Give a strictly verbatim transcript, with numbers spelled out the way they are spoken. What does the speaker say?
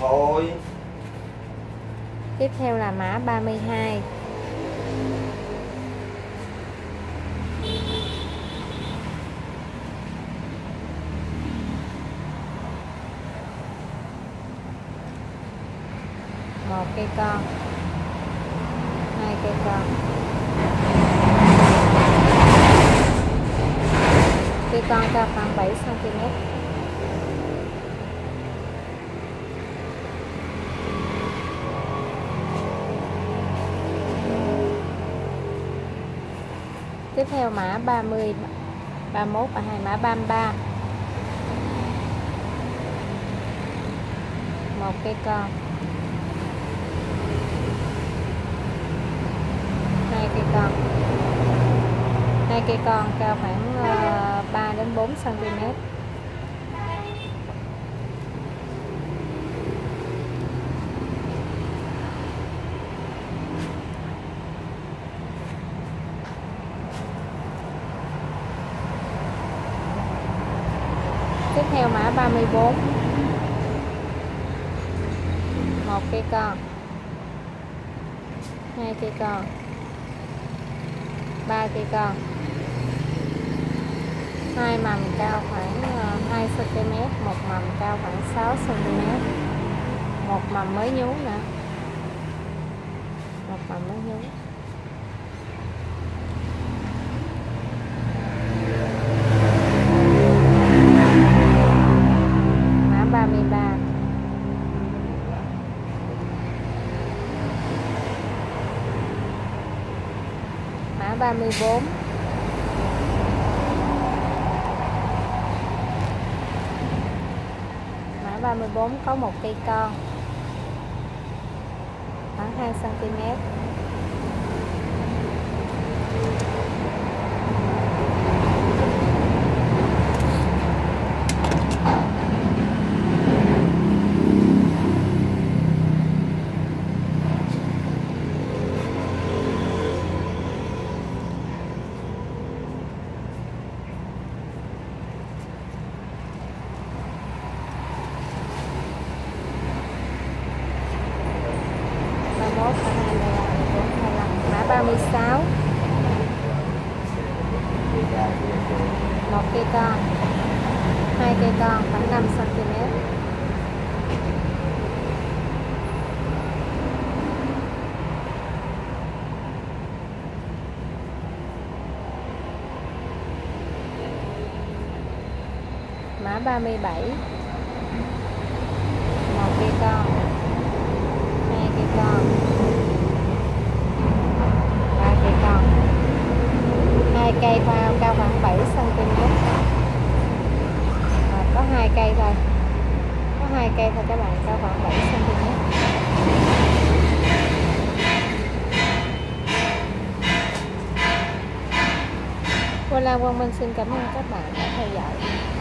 thôi. Tiếp theo là mã ba mươi hai. Một cây con, hai cây con. Cây con cao khoảng bảy xăng ti mét. Tiếp theo mã ba mươi, ba mươi mốt, ba mươi hai, mã ba mươi ba. Một cây con, hai cây con. Hai cây con cao khoảng uh, ba đến bốn xăng ti mét. Tiếp theo mã ba mươi bốn. Một cây con, hai cây con, ba cây con. Hai mầm cao khoảng hai xăng ti mét, một mầm cao khoảng sáu xăng ti mét. Một mầm mới nhú nữa. Một mầm mới nhú. Mã ba mươi ba. Mã ba mươi bốn. Mã ba mươi bốn có một cây con khoảng hai xăng ti mét. Mã ba mươi sáu. Một cây con, hai cây con khoảng năm xăng ti mét. Mã ba mươi bảy. Một cây con, hai cây con, ba cây con. Hai cây cao cao khoảng bảy xăng ti mét. À, có hai cây thôi. Có hai cây thôi các bạn, cao khoảng bảy xăng ti mét. Quỳnh Lan Quang Minh xin cảm ơn các bạn đã theo dõi.